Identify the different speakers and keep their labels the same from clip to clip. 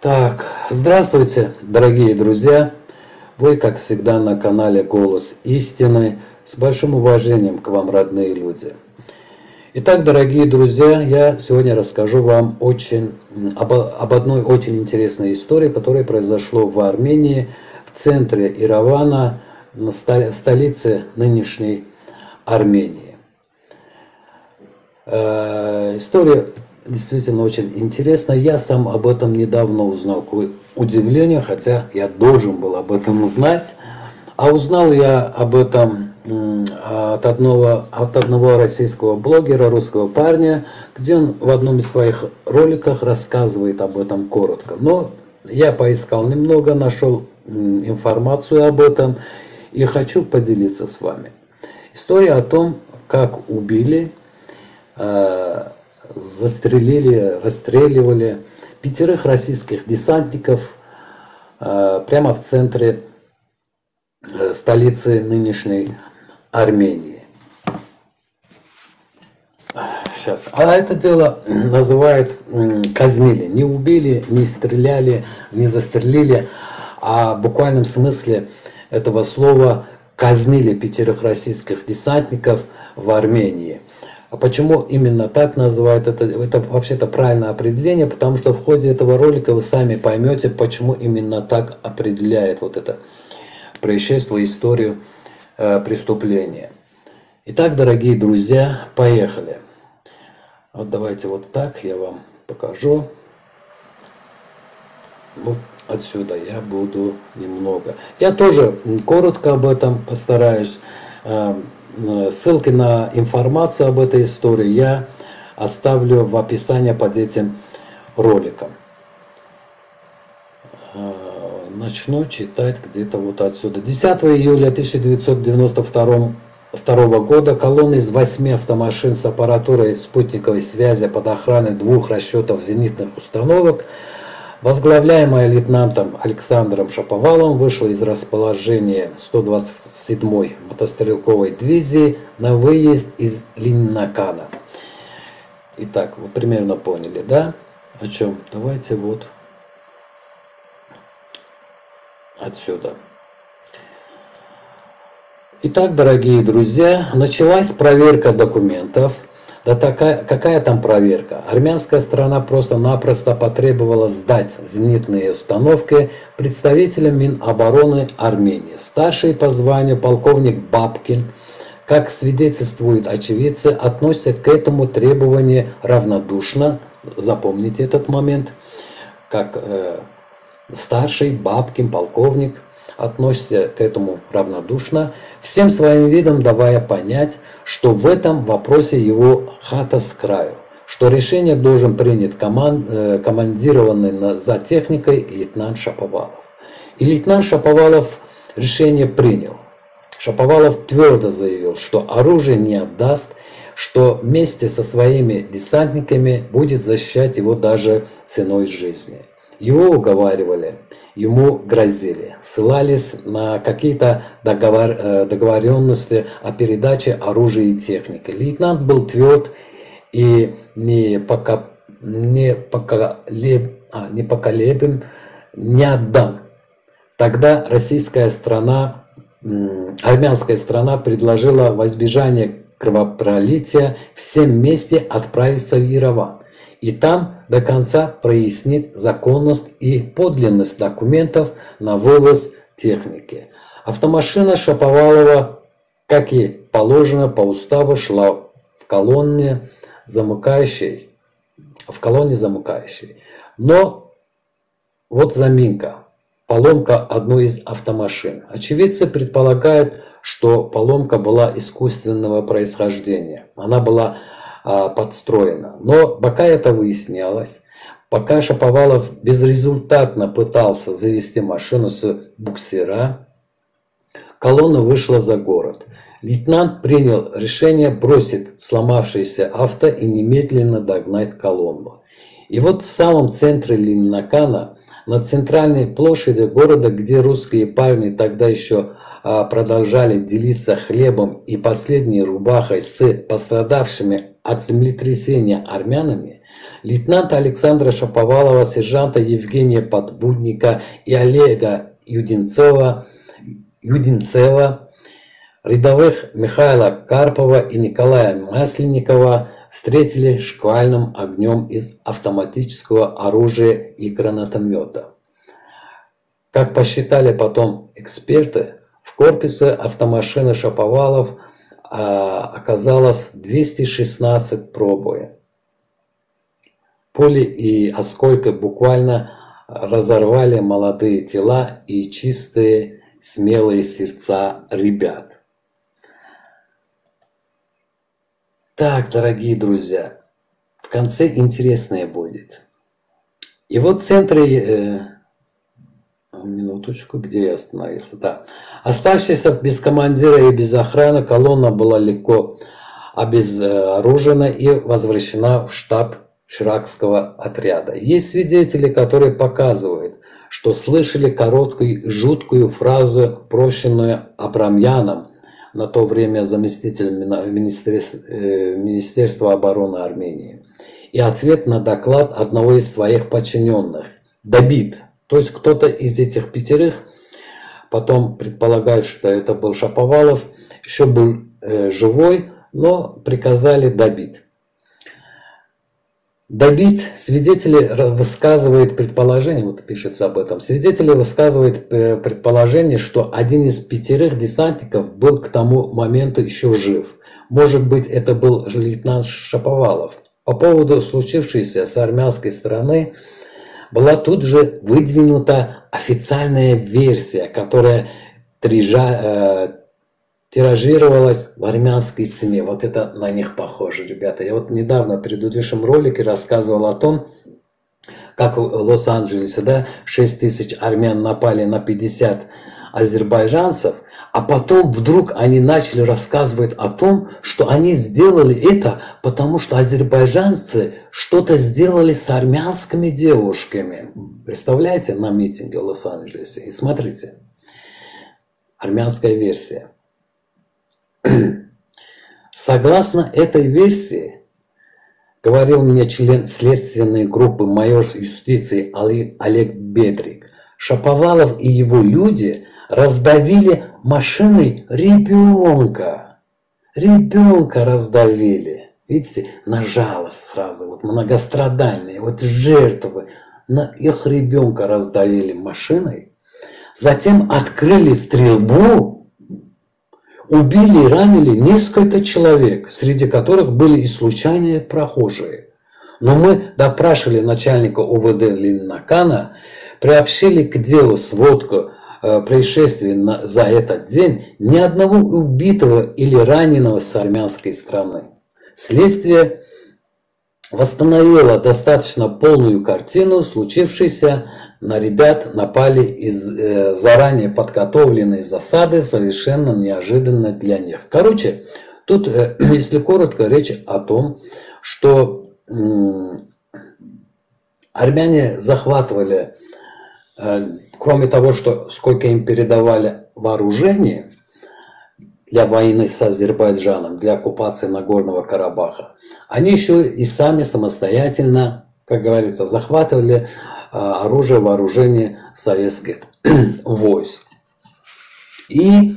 Speaker 1: Так, здравствуйте, дорогие друзья! Вы, как всегда, на канале «Голос истины». С большим уважением к вам, родные люди. Итак, дорогие друзья, я сегодня расскажу вам об одной очень интересной истории, которая произошла в Армении, в центре Еревана, на столице нынешней Армении. История действительно очень интересная. Я сам об этом недавно узнал, к удивлению, хотя я должен был об этом знать. А узнал я об этом от одного российского блогера, русского парня, где он в одном из своих роликов рассказывает об этом коротко. Но я поискал немного, нашел информацию об этом и хочу поделиться с вами. История о том, как убили, застрелили, расстреливали 5 российских десантников прямо в центре столицы нынешней Армении. Сейчас. А это дело называют казнили. Не убили, не стреляли, не застрелили, а в буквальном смысле этого слова казнили 5 российских десантников в Армении. А почему именно так называют? Это вообще-то правильное определение, потому что в ходе этого ролика вы сами поймете, почему именно так определяет вот это происшествие, историю преступления. Итак, дорогие друзья, поехали. Вот давайте вот так я вам покажу. Вот отсюда я буду немного. Я тоже коротко об этом постараюсь. Ссылки на информацию об этой истории я оставлю в описании под этим роликом. Начну читать где-то вот отсюда. 10 июля 1992 года колонна из 8 автомашин с аппаратурой спутниковой связи под охраной 2 расчетов зенитных установок, возглавляемая лейтенантом Александром Шаповаловым, вышла из расположения 127-й мотострелковой дивизии на выезд из Ленинакана. Итак, вы примерно поняли, да, о чем? Давайте вот отсюда. Итак, дорогие друзья, началась проверка документов. Да какая там проверка? Армянская сторона просто-напросто потребовала сдать зенитные установки представителям Минобороны Армении. Старший по званию полковник Бабкин, как свидетельствуют очевидцы, относится к этому требованию равнодушно. Запомните этот момент. Как старший Бабкин, полковник, относится к этому равнодушно, всем своим видом давая понять, что в этом вопросе его хата с краю, что решение должен принять командированный за техникой лейтенант Шаповалов. И лейтенант Шаповалов решение принял. Шаповалов твердо заявил, что оружие не отдаст, что вместе со своими десантниками будет защищать его даже ценой жизни. Его уговаривали, ему грозили, ссылались на какие-то договоренности о передаче оружия и техники. Лейтенант был тверд и непоколебим, не отдам. Тогда армянская страна предложила во избежание кровопролития всем вместе отправиться в Ереван. И там до конца прояснит законность и подлинность документов на вывоз техники. Автомашина Шаповалова, как и положено по уставу, шла в колонне замыкающей. Но вот заминка, поломка одной из автомашин. Очевидцы предполагают, что поломка была искусственного происхождения. Она была подстроена. Но пока это выяснялось, пока Шаповалов безрезультатно пытался завести машину с буксира, колонна вышла за город. Лейтенант принял решение бросить сломавшееся авто и немедленно догнать колонну. И вот в самом центре Ленинакана, на центральной площади города, где русские парни тогда еще продолжали делиться хлебом и последней рубахой с пострадавшими от землетрясения армянами, Лейтенанта Александра Шаповалова, сержанта Евгения Подбудника и Олега Юдинцева, рядовых Михаила Карпова и Николая Масленникова встретили шквальным огнем из автоматического оружия и гранатомета. Как посчитали потом эксперты, в корпусе автомашины Шаповалов оказалось 216 пробоин. Пули и осколки буквально разорвали молодые тела и чистые, смелые сердца ребят. Так, дорогие друзья, в конце интересное будет. И вот в центре... Минуточку, где я остановился? Да. Оставшаяся без командира и без охраны, колонна была легко обезоружена и возвращена в штаб Ширакского отряда. Есть свидетели, которые показывают, что слышали короткую жуткую фразу, прощенную Абрамяном, на то время заместителем Министерства обороны Армении, и ответ на доклад одного из своих подчиненных – добит. То есть кто-то из этих пятерых, потом предполагают, что это был Шаповалов, еще был живой, но приказали добить. Добит, свидетели высказывают предположение, вот пишется об этом, свидетели высказывают предположение, что один из пятерых десантников был к тому моменту еще жив. Может быть, это был лейтенант Шаповалов. По поводу случившейся с армянской стороны была тут же выдвинута официальная версия, которая тиражировалась в армянской СМИ. Вот это на них похоже, ребята. Я вот недавно в предыдущем ролике рассказывал о том, как в Лос-Анджелесе, да, 6 тысяч армян напали на 50 азербайджанцев, а потом вдруг они начали рассказывать о том, что они сделали это, потому что азербайджанцы что-то сделали с армянскими девушками. Представляете, на митинге в Лос-Анджелесе. И смотрите, армянская версия. Согласно этой версии, говорил мне член следственной группы майор юстиции Олег Бедрик, Шаповалов и его люди раздавили машиной ребенка. Ребенка раздавили. Видите, на жалость сразу, вот многострадальные, вот жертвы, на их ребенка раздавили машиной. Затем открыли стрельбу, убили и ранили несколько человек, среди которых были и случайные прохожие. Но мы допрашивали начальника УВД Ленинакана, приобщили к делу сводку происшествий за этот день, ни одного убитого или раненого с армянской стороны. Следствие восстановило достаточно полную картину случившейся. На ребят напали из заранее подготовленной засады, совершенно неожиданно для них. Короче, тут, если коротко, речь о том, что армяне захватывали, кроме того, что сколько им передавали вооружения для войны с Азербайджаном, для оккупации Нагорного Карабаха, они еще и сами самостоятельно, как говорится, захватывали оружие, вооружение советских войск. И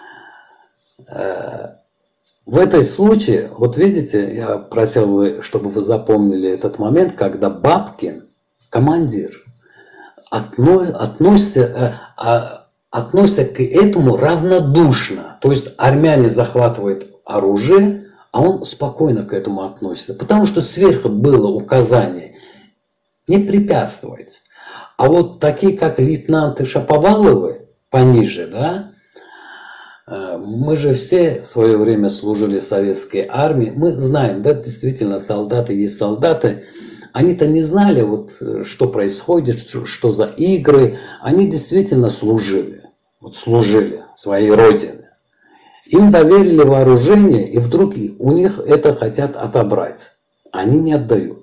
Speaker 1: в этом случае, вот видите, я просил бы, чтобы вы запомнили этот момент, когда Бабкин, командир, относится к этому равнодушно. То есть армяне захватывают оружие, а он спокойно к этому относится. Потому что сверху было указание не препятствовать. А вот такие, как лейтенанты Шаповаловы, пониже, да, мы же все в свое время служили в советской армии, мы знаем, да, действительно, солдаты есть солдаты, они-то не знали, вот, что происходит, что за игры, они действительно служили, вот служили своей родине. Им доверили вооружение, и вдруг у них это хотят отобрать, они не отдают.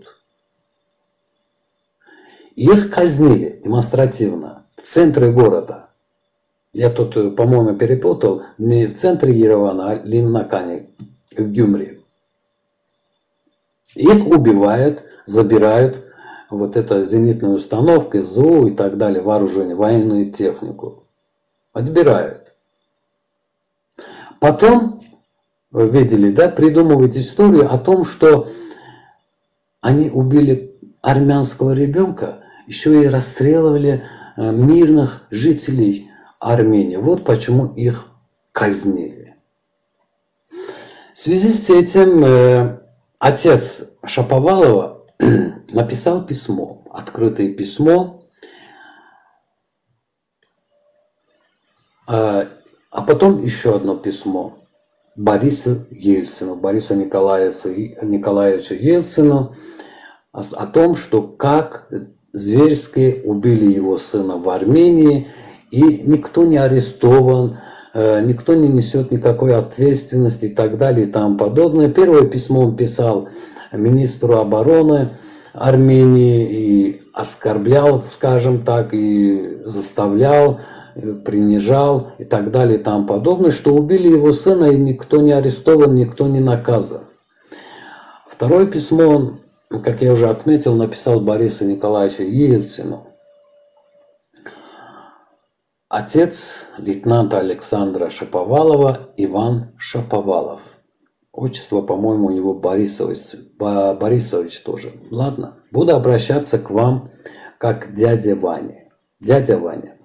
Speaker 1: Их казнили демонстративно в центре города. Я тут, по-моему, перепутал, не в центре Еревана, а в Ленинакане, в Гюмри. Их убивают, забирают вот это зенитные установки, ЗУ и так далее, вооружение, военную технику. Отбирают. Потом, вы видели, да, придумывают историю о том, что они убили армянского ребенка, еще и расстреливали мирных жителей Армении. Вот почему их казнили. В связи с этим отец Шаповалова написал письмо, открытое письмо, а потом еще одно письмо Борису Ельцину, Борису Николаевичу Ельцину о том, что как зверски убили его сына в Армении, и никто не арестован, никто не несет никакой ответственности и так далее и тому подобное. Первое письмо он писал министру обороны Армении и оскорблял, скажем так, и заставлял, принижал и так далее и тому подобное, что убили его сына, и никто не арестован, никто не наказан. Второе письмо он, как я уже отметил, написал Борису Николаевичу Ельцину. Отец лейтенанта Александра Шаповалова Иван Шаповалов. Отчество, по-моему, у него Борисович тоже. Ладно, буду обращаться к вам как к дяде Ване. Дядя Ваня,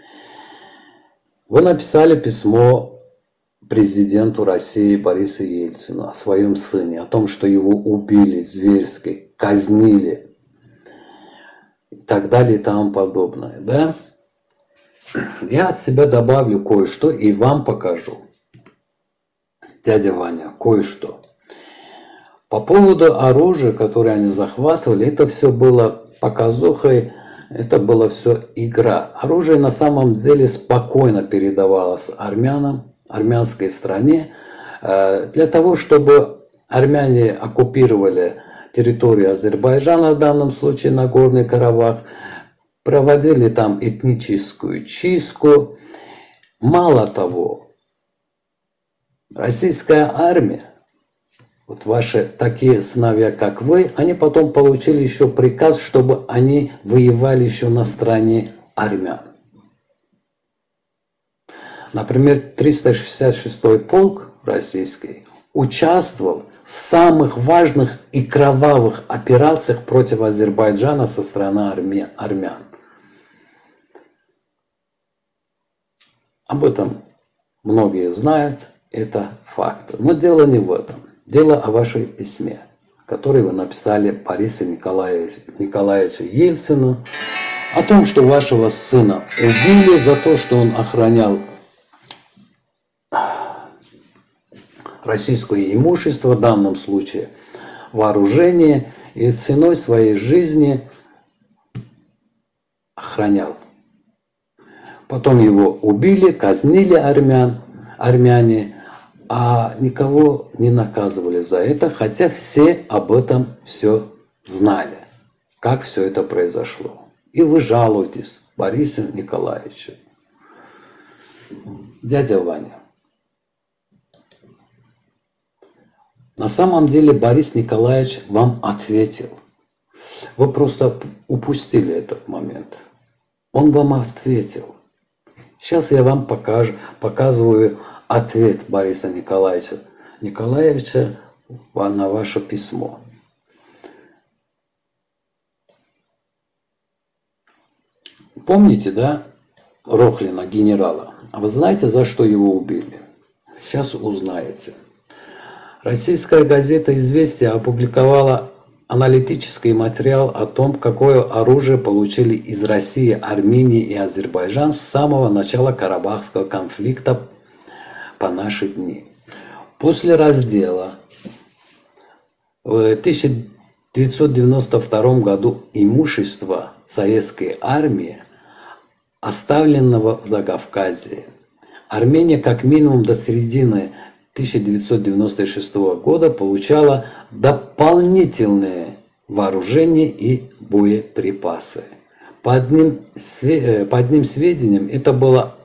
Speaker 1: вы написали письмо президенту России Борису Ельцину о своем сыне, о том, что его убили зверски, казнили и так далее и тому подобное, да? Я от себя добавлю кое-что и вам покажу. Дядя Ваня, кое-что. По поводу оружия, которое они захватывали, это все было показухой, это было все игра. Оружие на самом деле спокойно передавалось армянам, армянской стране, для того, чтобы армяне оккупировали территорию Азербайджана, в данном случае Нагорный Карабах, проводили там этническую чистку. Мало того, российская армия, вот ваши такие сыновья, как вы, они потом получили еще приказ, чтобы они воевали еще на стороне армян. Например, 366-й полк российский участвовал в самых важных и кровавых операциях против Азербайджана со стороны армян. Об этом многие знают, это факт. Но дело не в этом. Дело о вашей письме, которое вы написали Борису Николаевичу Ельцину, о том, что вашего сына убили за то, что он охранял российское имущество, в данном случае вооружение, и ценой своей жизни охранял. Потом его убили, казнили армяне, а никого не наказывали за это, хотя все об этом все знали, как все это произошло. И вы жалуетесь Борису Николаевичу. Дядя Ваня, на самом деле Борис Николаевич вам ответил. Вы просто упустили этот момент. Он вам ответил. Сейчас я вам показываю ответ Бориса Николаевича на ваше письмо. Помните, да, Рохлина, генерала? А вы знаете, за что его убили? Сейчас узнаете. Российская газета «Известия» опубликовала аналитический материал о том, какое оружие получили из России, Армении и Азербайджан с самого начала Карабахского конфликта по наши дни. После раздела в 1992 году имущества советской армии, оставленного в Закавказье, Армения как минимум до середины 1996 года получала дополнительные вооружения и боеприпасы. По одним сведениям, это было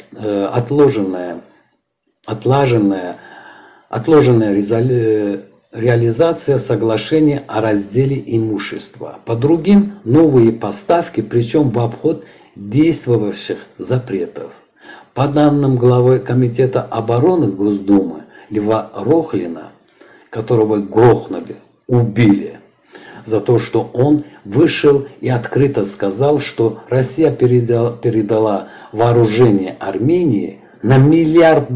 Speaker 1: отлаженная реализация соглашения о разделе имущества. По другим, новые поставки, причем в обход действовавших запретов. По данным главы Комитета обороны Госдумы Льва Рохлина, которого грохнули, убили, за то, что он вышел и открыто сказал, что Россия передала вооружение Армении на $1 миллиард.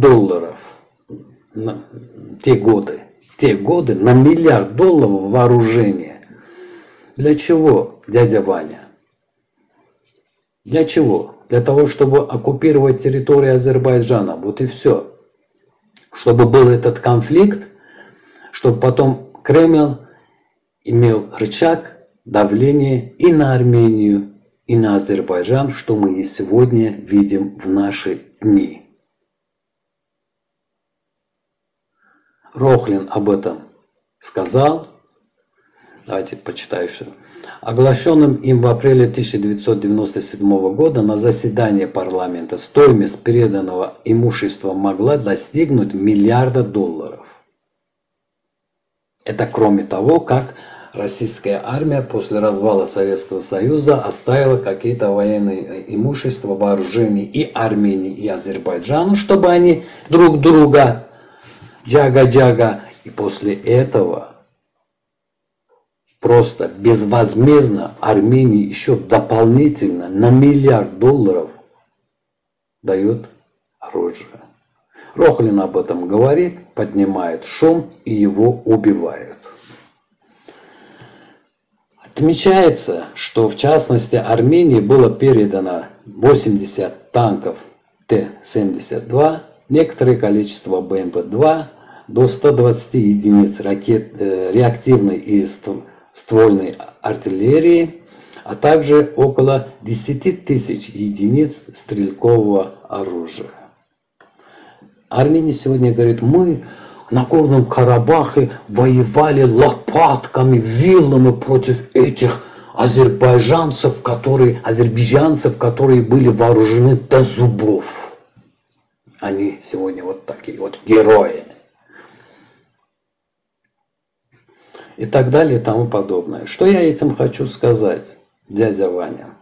Speaker 1: Те годы на $1 миллиард вооружения. Для чего, дядя Ваня? Для чего? Для того, чтобы оккупировать территорию Азербайджана. Вот и все. Чтобы был этот конфликт, чтобы потом Кремль имел рычаг давления и на Армению, и на Азербайджан, что мы и сегодня видим в наши дни. Рохлин об этом сказал. Давайте почитаю еще. Оглашенным им в апреле 1997 года на заседании парламента стоимость переданного имущества могла достигнуть $1 миллиарда. Это кроме того, как российская армия после развала Советского Союза оставила какие-то военные имущества, вооружения и Армении, и Азербайджану, чтобы они друг друга джага-джага. И после этого просто безвозмездно Армении еще дополнительно на $1 миллиард дает оружие. Рохлин об этом говорит, поднимает шум и его убивают. Отмечается, что в частности Армении было передано 80 танков Т-72, некоторое количество БМП-2, до 120 единиц реактивной и ствольной артиллерии, а также около 10 тысяч единиц стрелкового оружия. Армения сегодня говорит, мы на Горном Карабахе воевали лопатками, вилами против этих азербайджанцев, которые были вооружены до зубов. Они сегодня вот такие вот герои. И так далее и тому подобное. Что я этим хочу сказать, дядя Ваня?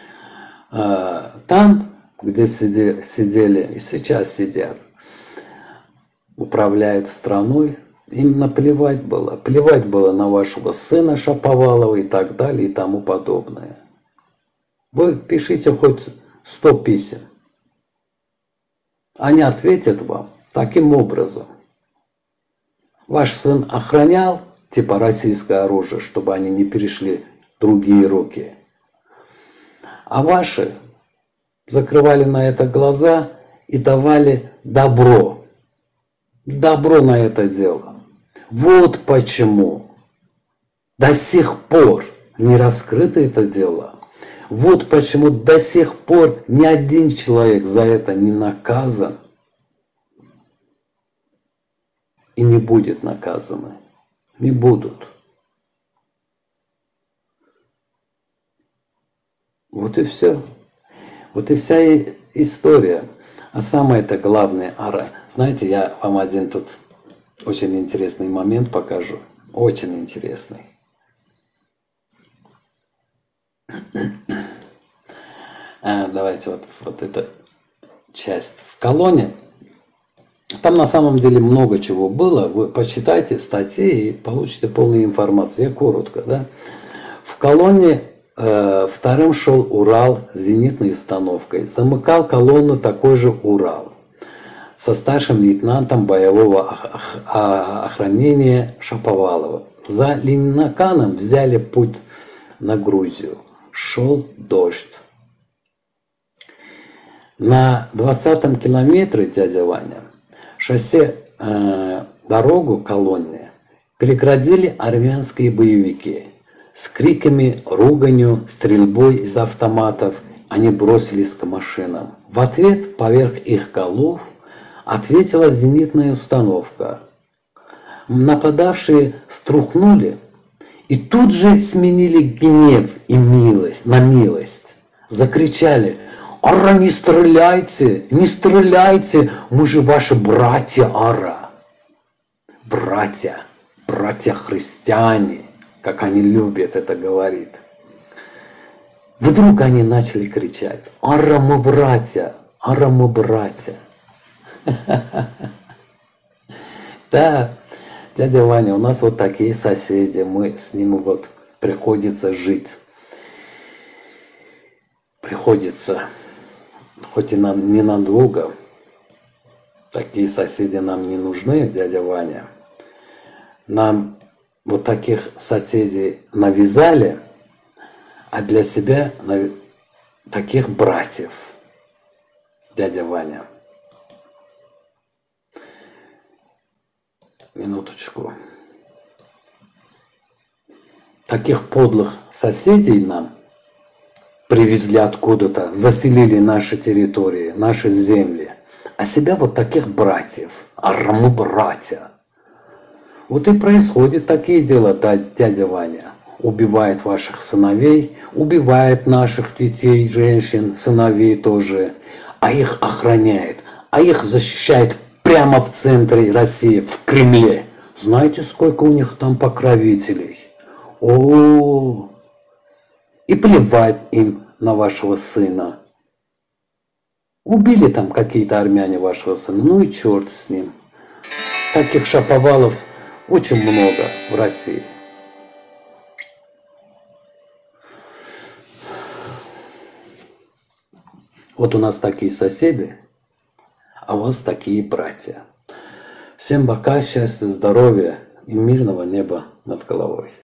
Speaker 1: Там, где сидели и сейчас сидят, управляют страной, им наплевать было. Плевать было на вашего сына Шаповалова и так далее и тому подобное. Вы пишите хоть 100 писем. Они ответят вам таким образом. Ваш сын охранял типа российское оружие, чтобы они не перешли в другие руки. А ваши закрывали на это глаза и давали добро. Добро на это дело. Вот почему до сих пор не раскрыто это дело. Вот почему до сих пор ни один человек за это не наказан и не будет наказаны. Не будут. Вот и все. Вот и вся история. А самое-то главное, знаете, я вам один тут очень интересный момент покажу. Очень интересный. Давайте вот эта часть. В колонне. Там на самом деле много чего было. Вы почитайте статьи и получите полную информацию. Я коротко, да. В колонне вторым шел Урал с зенитной установкой. Замыкал колонну такой же Урал со старшим лейтенантом боевого охранения Шаповалова. За Ленинаканом взяли путь на Грузию. Шел дождь. На 20-м километре, дядя Ваня, шоссе дорогу колонне переградили армянские боевики. С криками, руганью, стрельбой из автоматов они бросились к машинам. В ответ поверх их голов ответила зенитная установка. Нападавшие струхнули и тут же сменили гнев и милость на милость. Закричали: «Ара, не стреляйте! Не стреляйте! Мы же ваши братья, Ара!» Братья. братья-христиане, как они любят это говорить. Вдруг они начали кричать: «Ара мы братья! Ара мы братья!» Да, дядя Ваня, у нас вот такие соседи, мы с ними вот приходится жить. Приходится, хоть и ненадолго. Такие соседи нам не нужны, дядя Ваня. Нам вот таких соседей навязали, а для себя таких братьев, дядя Ваня. Минуточку. Таких подлых соседей нам привезли откуда-то, заселили наши территории, наши земли. А себя вот таких братьев, мы братья. Вот и происходит такие дела, да, дядя Ваня. Убивает ваших сыновей, убивает наших детей, женщин, сыновей тоже. А их охраняет, а их защищает прямо в центре России, в Кремле. Знаете, сколько у них там покровителей? О, и плевать им на вашего сына. Убили там какие-то армяне вашего сына, ну и черт с ним. Таких шаповалов очень много в России. Вот у нас такие соседи, а у вас такие братья. Всем пока, счастья, здоровья и мирного неба над головой.